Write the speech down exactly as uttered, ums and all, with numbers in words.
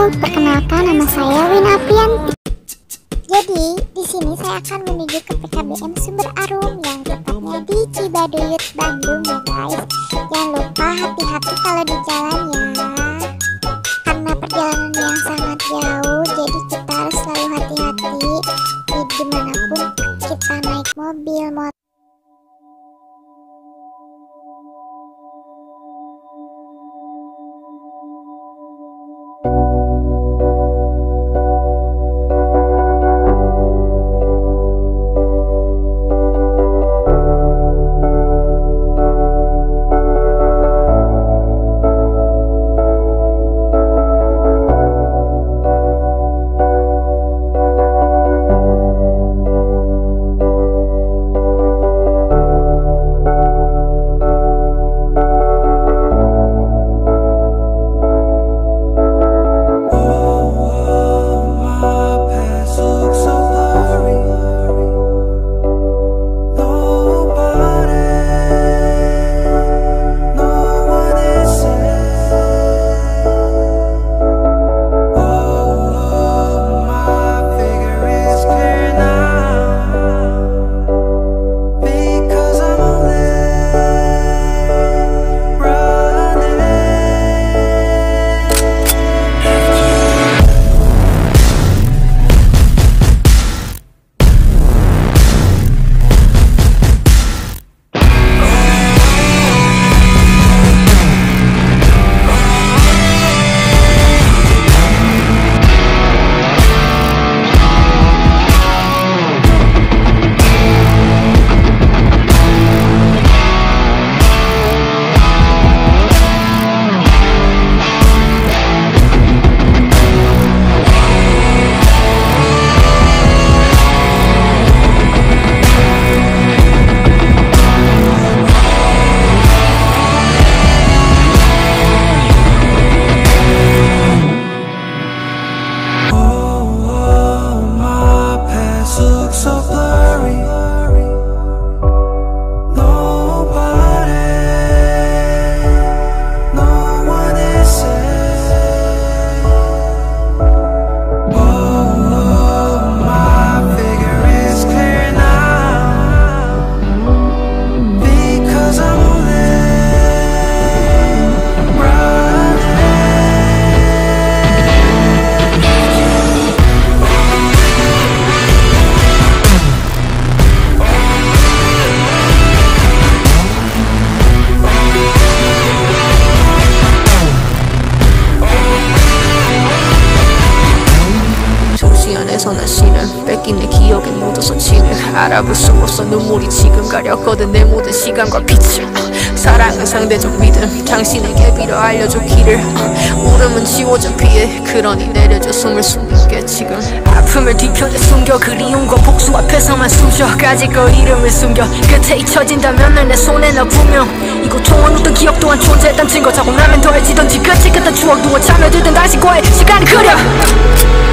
Halo, perkenalkan nama saya Wina Aprianti. Jadi, di sini saya akan menuju ke P K B M Sumber Arum yang tepatnya di Cibaduyut, Bandung ya guys. Jangan lupa hati-hati kalau di jalan ya. Karena perjalanan yang sangat jauh, jadi kita harus selalu hati-hati di dimanapun kita naik mobil, motor. 난 신은 뺏긴 내 기억에 묻어서 지는 알아볼 수 없어 눈물이 지금 가렸거든 내 모든 시간과 빛을. 사랑은 상대적 믿음, 당신에게 빌어 알려줘 길을. 울음은 지워져 피해, 그러니 내려줘 숨을 숨게 지금. 아픔을 뒤편에 숨겨 그리움과 복수 앞에서만 숨쉬어. 가지고 이름을 숨겨 끝에 잊혀진다면 날 내 손에 넣어 분명. 이 고통은 어떤 기억 또한 존재했단 증거. 자고 나면 더해지던지 끝이 끝난 추억 두어 참여들던 당신과의 시간이 그려.